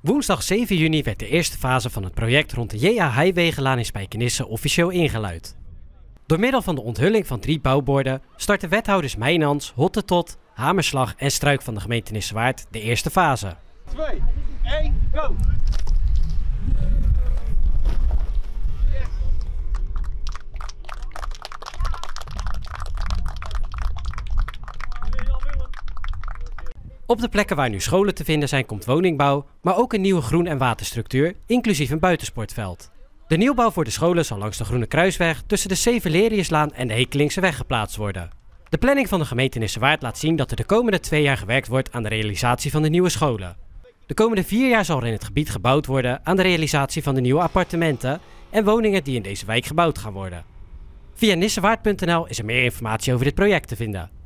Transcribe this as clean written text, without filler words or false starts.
Woensdag 7 juni werd de eerste fase van het project rond de J.A. Heiwegenlaan in Spijkenisse officieel ingeluid. Door middel van de onthulling van 3 bouwborden starten wethouders Mijnans, Hottetot, Hamerslag en Struik van de gemeente Nissewaard de eerste fase. 2, 1, go! Op de plekken waar nu scholen te vinden zijn komt woningbouw, maar ook een nieuwe groen- en waterstructuur, inclusief een buitensportveld. De nieuwbouw voor de scholen zal langs de Groene Kruisweg tussen de Seveleriuslaan en de Hekelingse geplaatst worden. De planning van de gemeente Nissewaard laat zien dat er de komende 2 jaar gewerkt wordt aan de realisatie van de nieuwe scholen. De komende 4 jaar zal er in het gebied gebouwd worden aan de realisatie van de nieuwe appartementen en woningen die in deze wijk gebouwd gaan worden. Via nissewaard.nl is er meer informatie over dit project te vinden.